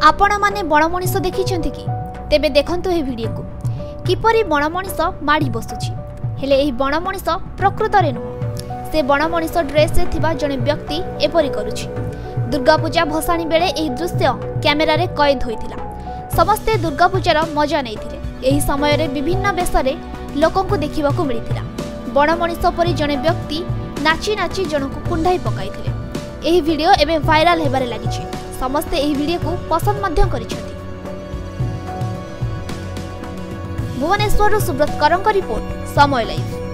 आपण माने बण मनीष देखिछन्ति कि तेबे देखंतु ए वीडियो को किपरि बण मनीष माड़ी बसुछि हेले एही बण मनीष प्रकृत रे नुह से बण मनीष ड्रेस रे थिबा जने व्यक्ति एपरि करूछि। दुर्गा पूजा भसाणी बेले एही दृश्य कैमेरा रे कैद होइतिला। समस्ते दुर्गा पूजार मजा नैथिले। एही समय रे विभिन्न बेसरे लोकंकु देखिबाकू मिलितिला। बण मनीष परि जने व्यक्ति नाची नाची जनकु कुंडाई पकाइथिले। एही वीडियो एबे वायरल हेबारे लागिछि। समस्ते एही वीडियो को पसंद मध्य करिछथि। भुवनेश्वर सुब्रत करंक रिपोर्ट समय लाइव।